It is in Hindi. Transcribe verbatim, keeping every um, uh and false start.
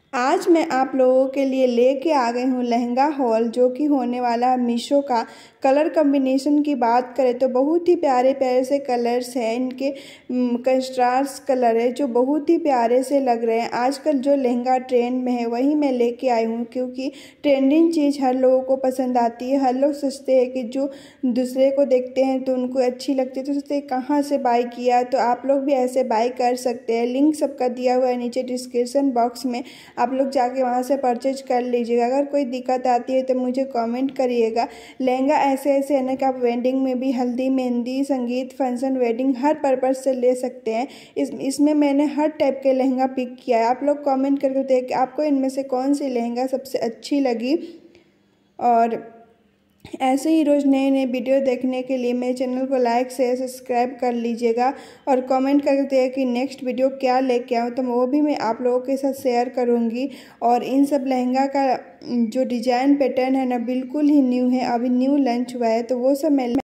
आज मैं आप लोगों के लिए लेके आ गई हूँ लहंगा हॉल, जो कि होने वाला है मीशो का। कलर कॉम्बिनेशन की बात करें तो बहुत ही प्यारे प्यारे से कलर्स हैं। इनके कंट्रास्ट कलर है जो बहुत ही प्यारे से लग रहे हैं। आजकल जो लहंगा ट्रेंड में है वही मैं लेके आई हूँ, क्योंकि ट्रेंडिंग चीज़ हर लोगों को पसंद आती है। हर लोग सोचते हैं कि जो दूसरे को देखते हैं तो उनको अच्छी लगती है, तो सोचते हैं कहाँ से बाय किया। तो आप लोग भी ऐसे बाय कर सकते हैं। लिंक सबका दिया हुआ है नीचे डिस्क्रिप्शन बॉक्स में, आप लोग जाके वहाँ से परचेज कर लीजिएगा। अगर कोई दिक्कत आती है तो मुझे कमेंट करिएगा। लहंगा ऐसे ऐसे है ना कि आप वेडिंग में भी, हल्दी, मेहंदी, संगीत, फंक्शन, वेडिंग हर पर्पज से ले सकते हैं। इस इसमें मैंने हर टाइप के लहंगा पिक किया है। आप लोग कमेंट करके बताइए कि आपको इनमें से कौन सी लहंगा सबसे अच्छी लगी। और ऐसे ही रोज़ नए नए वीडियो देखने के लिए मेरे चैनल को लाइक शेयर सब्सक्राइब कर लीजिएगा। और कमेंट करके बताइए कि नेक्स्ट वीडियो क्या लेके आऊँ, तो वो भी मैं आप लोगों के साथ शेयर करूँगी। और इन सब लहंगा का जो डिज़ाइन पैटर्न है ना, बिल्कुल ही न्यू है, अभी न्यू लॉन्च हुआ है, तो वो सब मैं